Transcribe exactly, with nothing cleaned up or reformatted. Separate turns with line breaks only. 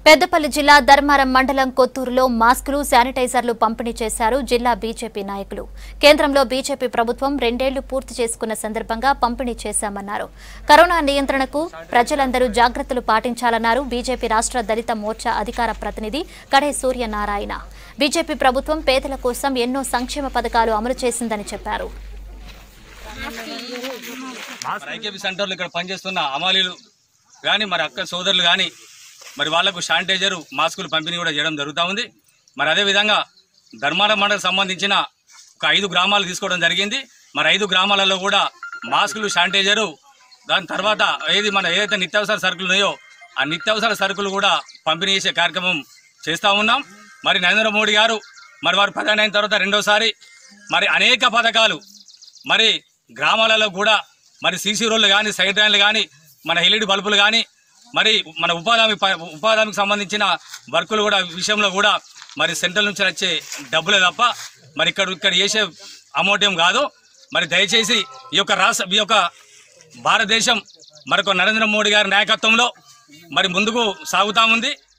పెద్దపల్లి జిల్లా ధర్మారం మండలం కొత్తూరులో మాస్కులు శానిటైజర్లు పంపిణీ చేశారు జిల్లా బీజేపీ నాయకులు. కేంద్రంలో బీజేపీ ప్రభుత్వం రెండేళ్లు పూర్తి చేసుకున్న సందర్భంగా పంపిణీ చేశామన్నారు. కరోనా నియంత్రణకు ప్రజలందరూ జాగ్రత్తలు పాటించాలన్నారు బీజేపీ రాష్ట్ర దళిత మోర్చా అధికార ప్రతినిధి కడే సూర్యనారాయణ. బీజేపీ ప్రభుత్వం పేదల కోసం ఎన్నో సంక్షేమ పథకాలు అమలు చేసిందని చెప్పారు.
మరి వాళ్లకు శానిటైజర్ మాస్కులు పంపిణీ కూడా చేయడం జరుగుతూ ఉంది. మరి అదేవిధంగా ధర్మారం మండలకు సంబంధించిన ఒక ఐదు గ్రామాలు తీసుకోవడం జరిగింది. మరి ఐదు గ్రామాలలో కూడా మాస్కులు శానిటైజరు దాని తర్వాత ఏది మన ఏదైతే నిత్యావసర సరుకులు ఉన్నాయో ఆ నిత్యావసర సరుకులు కూడా పంపిణీ చేసే కార్యక్రమం చేస్తూ ఉన్నాం. మరి నరేంద్ర మోడీ గారు మరి వారు ప్రధాని అయిన తర్వాత రెండోసారి మరి అనేక పథకాలు మరి గ్రామాలలో కూడా మరి సీసీ రోడ్లు కానీ సైడ్ రైన్లు కానీ మన ఎల్ఈడి బల్బులు కానీ మరి మన ఉపాధి ఉపాధికి సంబంధించిన వర్కులు కూడా విషయంలో కూడా మరి సెంట్రల్ నుంచి వచ్చే డబ్బులే తప్ప మరి ఇక్కడ ఇక్కడ చేసే అమౌంట్ ఏం కాదు. మరి దయచేసి ఈ యొక్క రాష్ట్ర ఈ యొక్క భారతదేశం మరొక నరేంద్ర మోడీ గారి నాయకత్వంలో మరి ముందుకు సాగుతూ ఉంది.